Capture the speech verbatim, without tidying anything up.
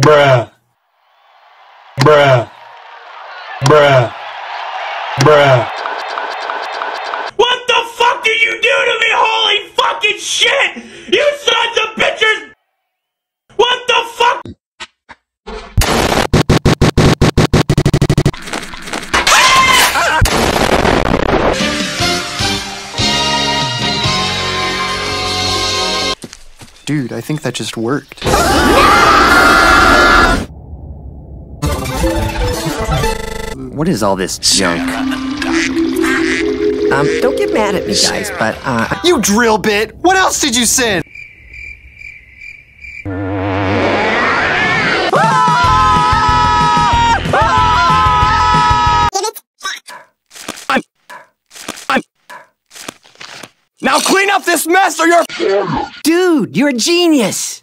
Bruh. Bruh. Bruh. Bruh. What the fuck did you do to me? Holy fucking shit! You sons of bitches! What the fuck? Dude, I think that just worked. What is all this junk? Um, don't get mad at me, guys, but, uh... You drill bit! What else did you send? I'm... I'm... Now clean up this mess or you're... Dude, you're a genius!